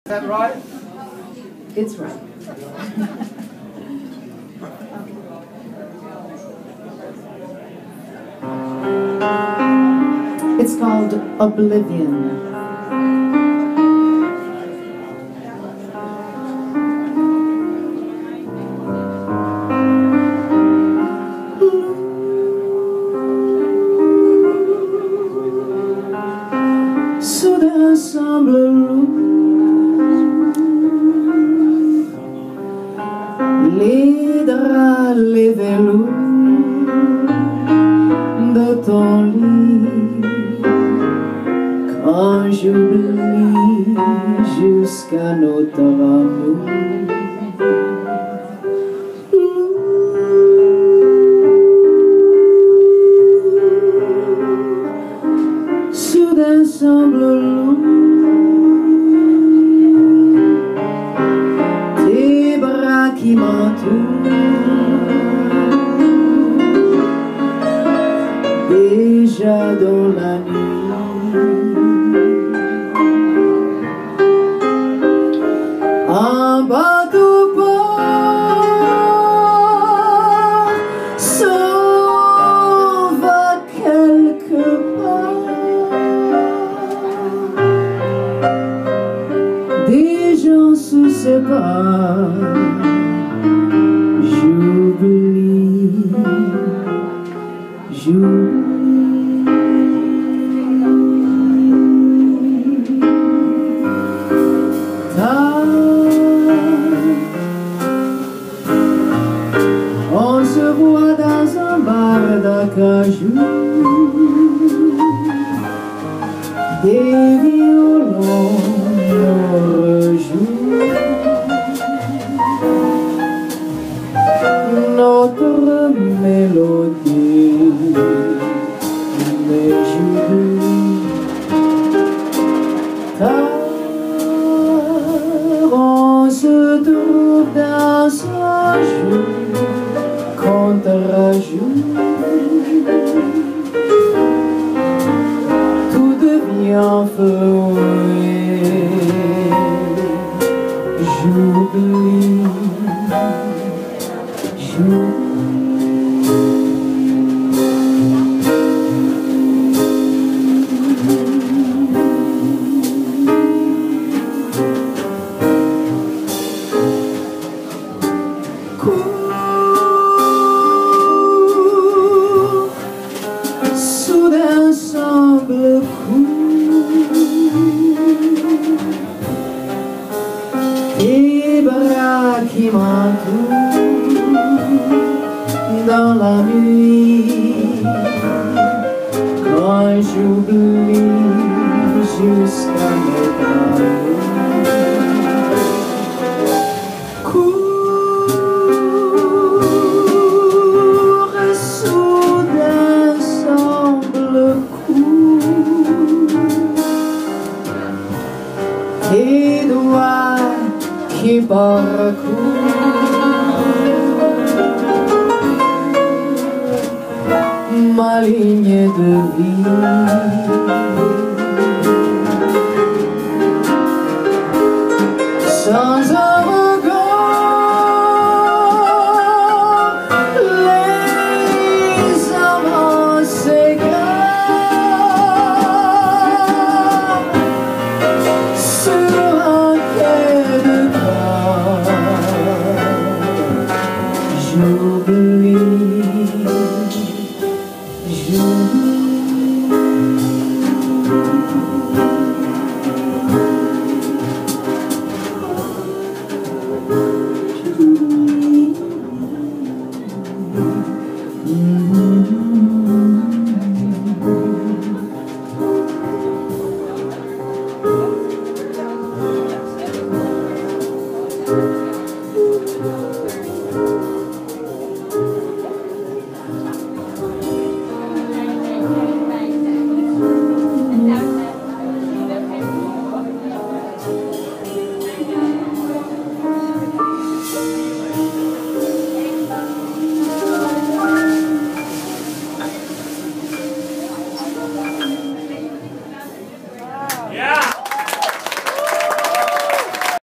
Is that right? It's right. It's called Oblivion. Soudain semble les draps, les velours de ton lit, quand j'oublie jusqu'à notre amour. Soudain semble lourd tes bras qui m'entourent, déjà dans la nuit. Un bateau part, s'en va quelque part. Des gens se séparent, j'oublie, j'oublie. On se voit dans un bar d'acajou, des violons nous rejouent notre mélodie, mais j'oublie car on se trouve dans un jeu contre rajout, tout devient floué, j'oublie, j'oublie. Soudain semble court tes bras qui m'entourent dans la nuit, quand j'oublie jusqu'à notre amour. Soudain semble court tes doigts qui parcourent ma ligne de vie. Sans un